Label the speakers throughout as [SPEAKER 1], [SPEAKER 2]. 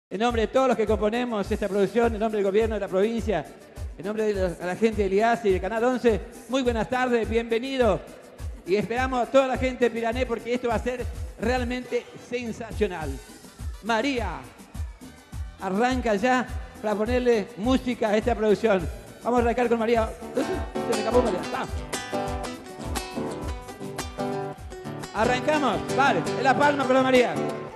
[SPEAKER 1] En nombre de todos los que componemos esta producción, en nombre del gobierno de la provincia, en nombre de la gente del IASI y del Canal 11, muy buenas tardes, bienvenidos. Y esperamos a toda la gente de Pirané porque esto va a ser realmente sensacional. María, arranca ya para ponerle música a esta producción. Vamos a arrancar con María. Se me escapó María. Va. Arrancamos, vale, en la palma con la María.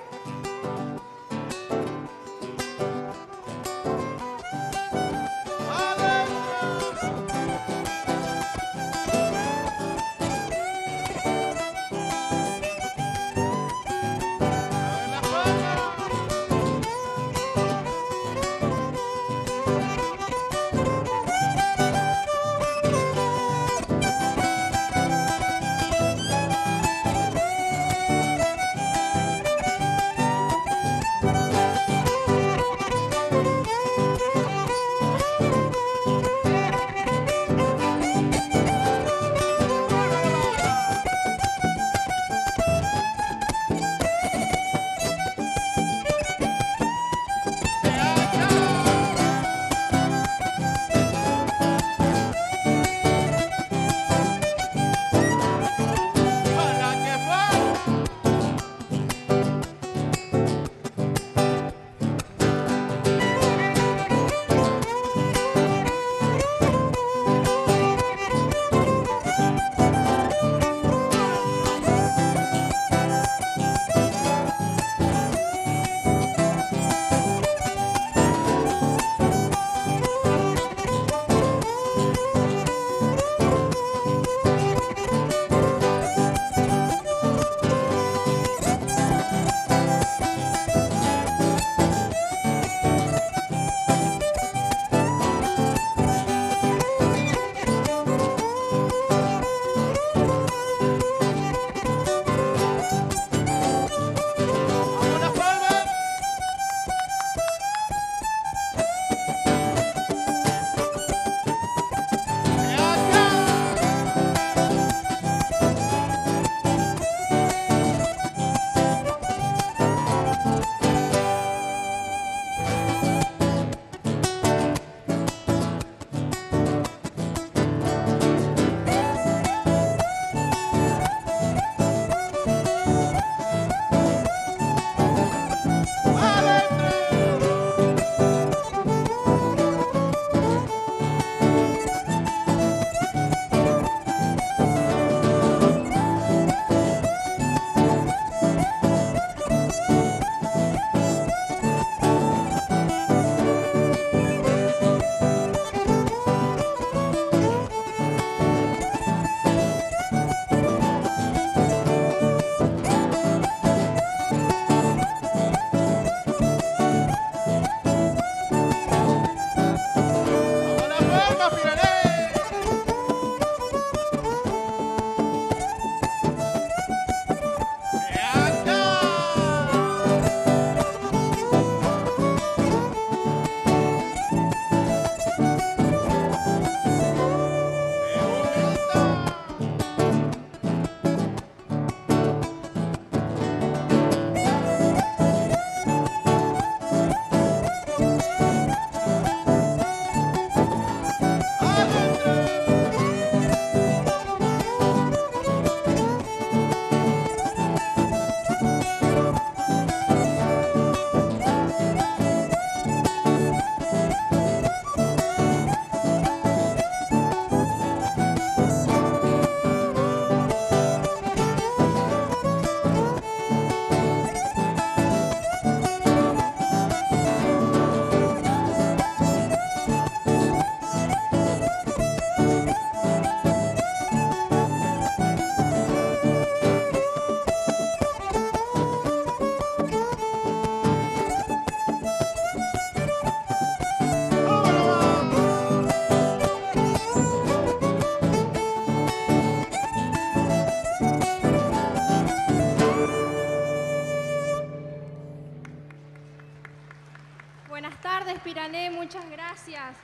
[SPEAKER 2] Muchas gracias.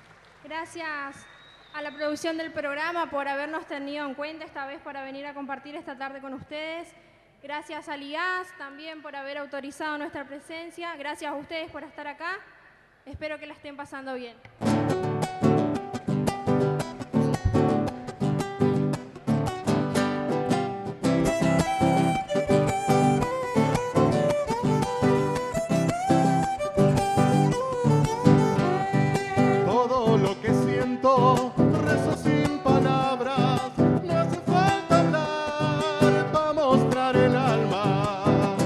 [SPEAKER 2] Gracias a la producción del programa por habernos tenido en cuenta esta vez para venir a compartir esta tarde con ustedes. Gracias a IAS también por haber autorizado nuestra presencia. Gracias a ustedes por estar acá. Espero que la estén pasando bien.
[SPEAKER 3] Todo lo que siento, rezo sin palabras, no hace falta hablar para mostrar el alma.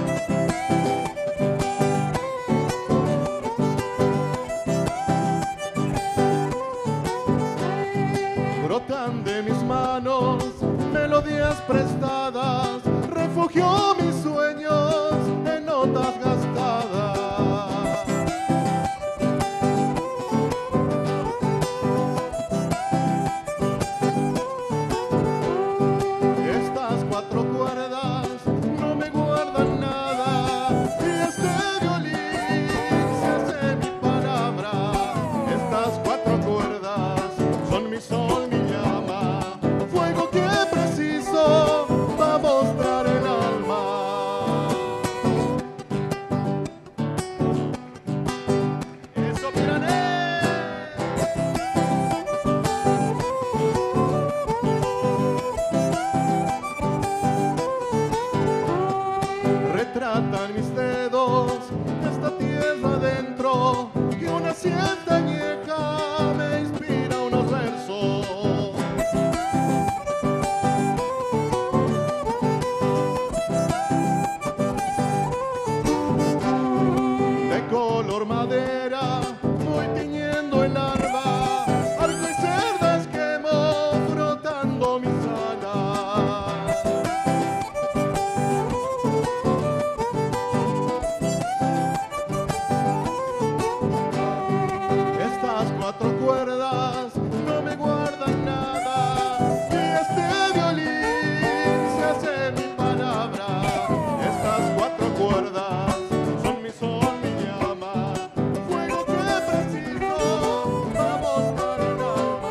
[SPEAKER 3] Brotan de mis manos melodías prestadas, refugio mis sueños en notas gastadas. Estas cuatro cuerdas no me guardan nada y este violín se hace mi palabra. Estas cuatro cuerdas son mi sol, mi llama, fuego que preciso para mostrar el alma. ¡Eso, Pirané! Retratan mis dedos esta tierra adentro y una siesta añeja me inspira unos versos. De color madera voy tiñendo el alba, arco y cerdas quemo frotando mis alas. Estas cuatro cuerdas no me guardan nada y este violín se hace mi palabra. Estas cuatro cuerdas son mi sol, mi llama, fuego que preciso para mostrar el alma.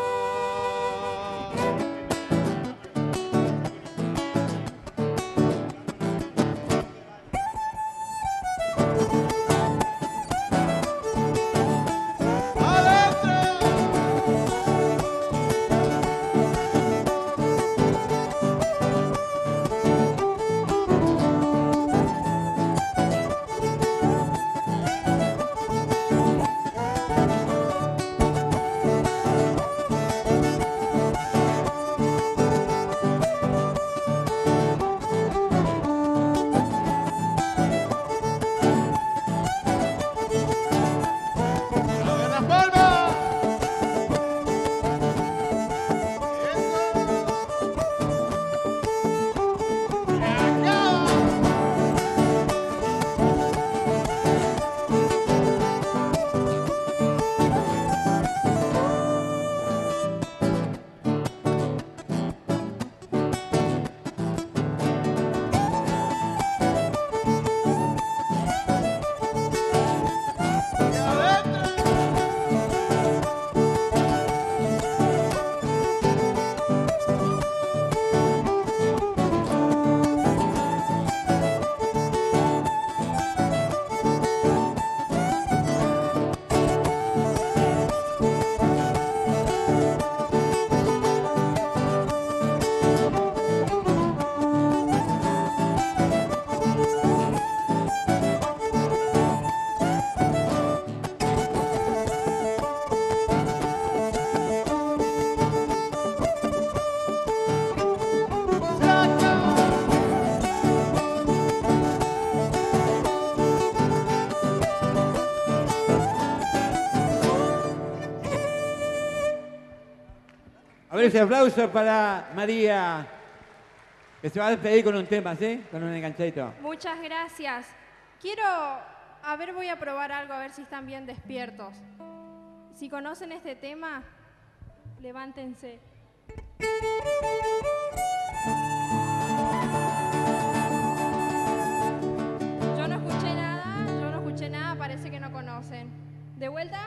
[SPEAKER 1] A ver ese aplauso para María, que se va a despedir con un tema, ¿sí? Con un enganchadito.
[SPEAKER 2] Muchas gracias. Voy a probar algo, a ver si están bien despiertos. Si conocen este tema, levántense. Yo no escuché nada, parece que no conocen. ¿De vuelta?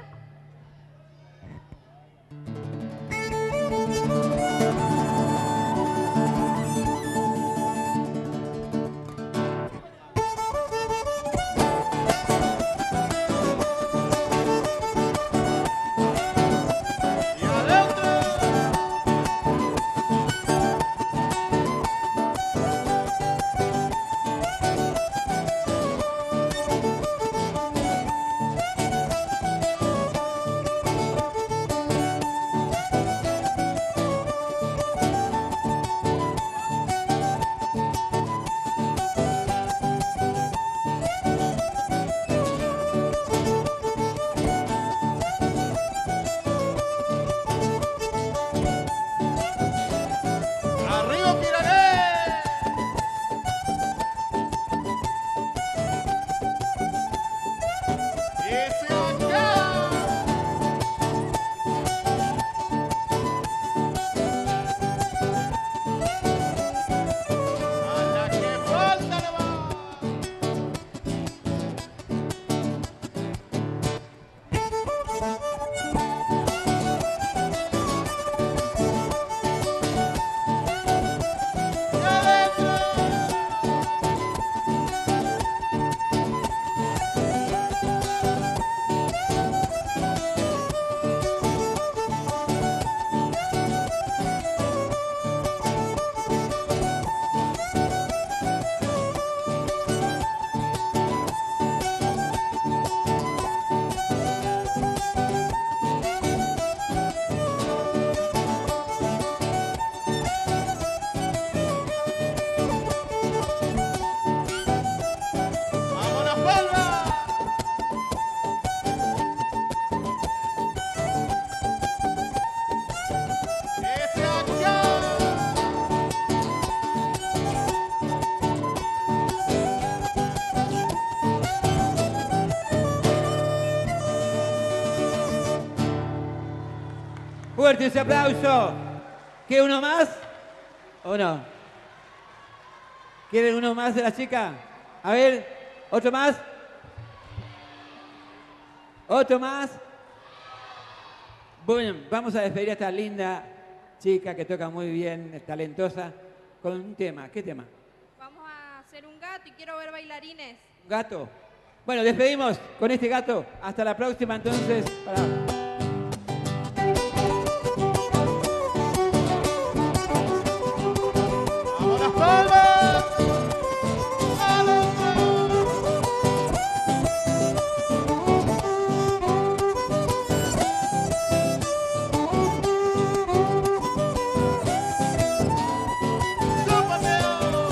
[SPEAKER 3] Ese acá. A la que falta le va. Y adentro. ¡Vámonos, palma! ¡Ese acá!
[SPEAKER 1] Fuerte ese aplauso. ¿Quiere uno más? ¿O no? ¿Quieren uno más de la chica? A ver, ¿otro más? ¿Otro más? Bueno, vamos a despedir a esta linda chica que toca muy bien, talentosa, con un tema. ¿Qué tema?
[SPEAKER 2] Vamos a hacer un gato y quiero ver bailarines.
[SPEAKER 1] ¿Un gato? Bueno, despedimos con este gato. Hasta la próxima, entonces.
[SPEAKER 3] ¡Vámonos, palma! ¡Adentro! ¡Zapateo!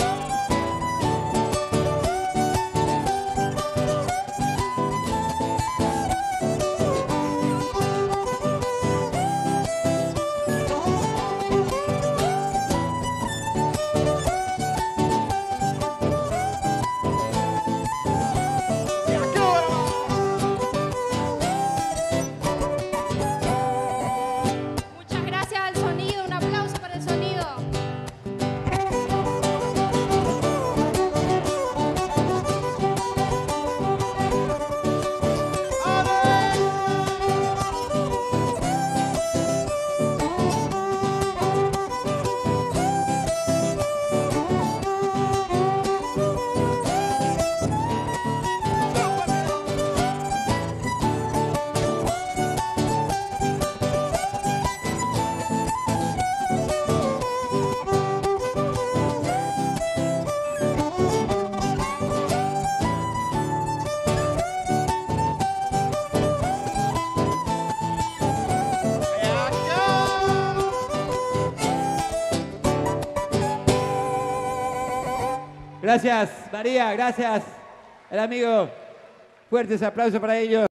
[SPEAKER 3] ¡Y acá!
[SPEAKER 2] Muchas gracias al sonido, un aplauso para el sonido. ¡Y acá!
[SPEAKER 1] Gracias, María, gracias. El amigo. Fuertes aplausos para ellos.